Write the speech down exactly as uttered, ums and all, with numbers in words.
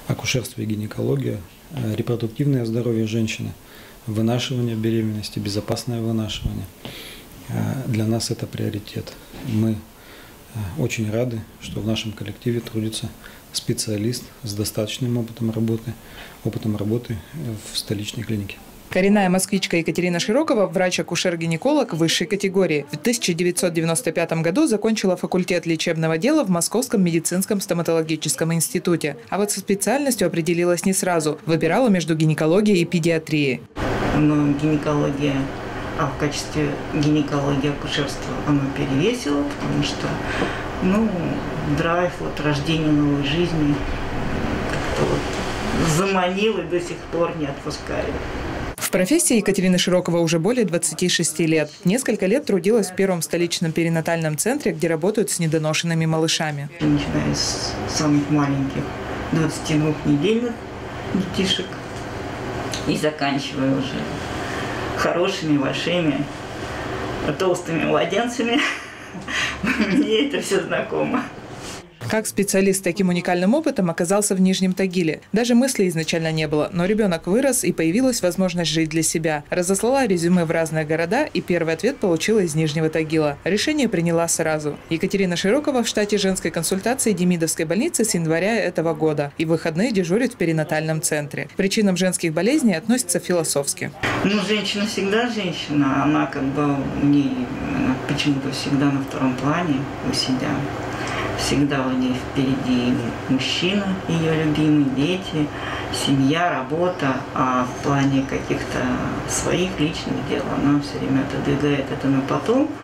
акушерство и гинекология, репродуктивное здоровье женщины, вынашивание беременности, безопасное вынашивание. Для нас это приоритет. Мы очень рады, что в нашем коллективе трудится специалист с достаточным опытом работы, опытом работы в столичной клинике. Коренная москвичка Екатерина Широкова – врач-акушер-гинеколог высшей категории. В тысяча девятьсот девяносто пятом году закончила факультет лечебного дела в Московском медицинском стоматологическом институте. А вот со специальностью определилась не сразу. Выбирала между гинекологией и педиатрией. Но гинекология, а в качестве гинекологии акушерства оно перевесило, потому что, ну, драйв от рождения новой жизни как-то вот заманил и до сих пор не отпускает. В профессии Екатерины Широкова уже более двадцати шести лет. Несколько лет трудилась в первом столичном перинатальном центре, где работают с недоношенными малышами. Начиная с самых маленьких двадцатидвухнедельных детишек и заканчивая уже хорошими, большими, толстыми младенцами. Мне это все знакомо. Как специалист с таким уникальным опытом оказался в Нижнем Тагиле. Даже мысли изначально не было, но ребенок вырос и появилась возможность жить для себя. Разослала резюме в разные города и первый ответ получила из Нижнего Тагила. Решение приняла сразу. Екатерина Широкова в штате женской консультации Демидовской больницы с января этого года и в выходные дежурит в перинатальном центре. К причинам женских болезней относится философски. Ну, женщина всегда женщина, она как бы не, почему-то всегда на втором плане у себя. Всегда у нее впереди мужчина, ее любимые дети, семья, работа, а в плане каких-то своих личных дел она все время отодвигает это на потом.